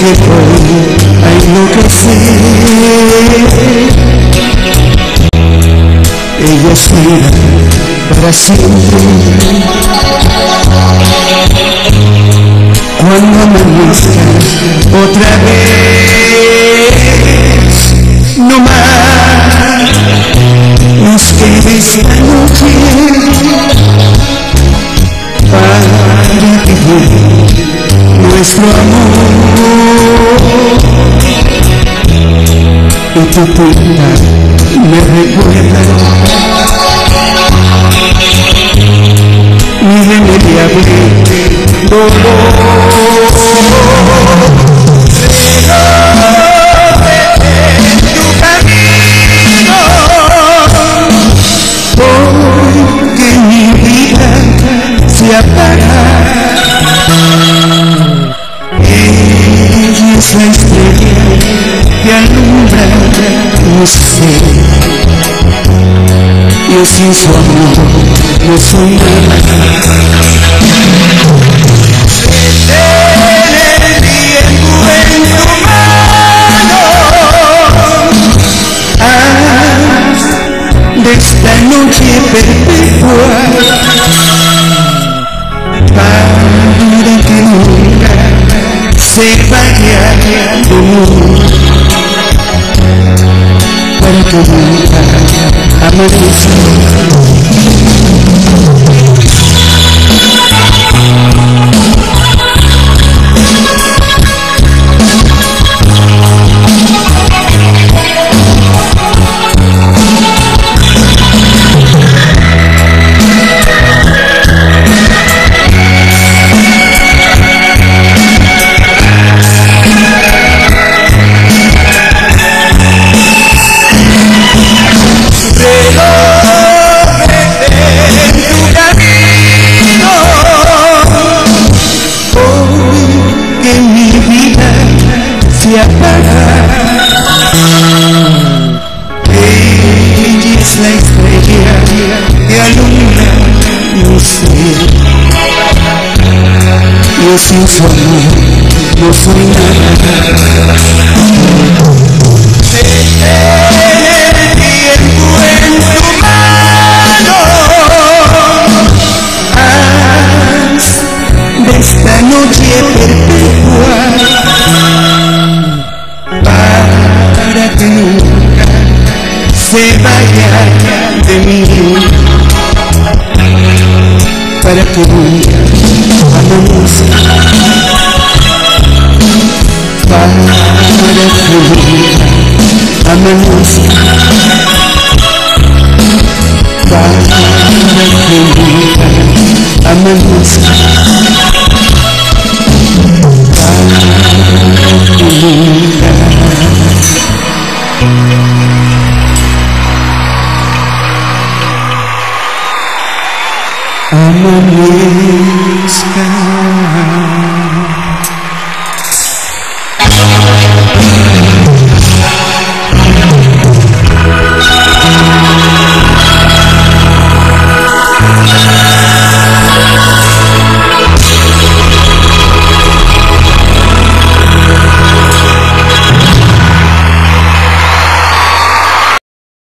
que voy a enloquecer. Ella espera para siempre. Cuando amanezca otra vez, no más nos quede esta noche para vivir nuestro amor. Y tu puerta me recuerda mi irremediable dolor. Porque mi vida se apaga. Ella es la estrella que alumbra mi ser. Yo sin su amor no soy nada. Tener el tiempo en tu mano, haz de esta noche perpetua para que nunca se vaya de mí, para que nunca amanezca. Se apaga. Ella es la estrella que alumbra mi ser. Yo sin su amor no soy nada. Tener el tiempo en tu mano, haz de esta noche perpetua para que nunca se vaya de mí, para que nunca amanezca, para que nunca amanezca, para que nunca amanezca, para que nunca amanezca.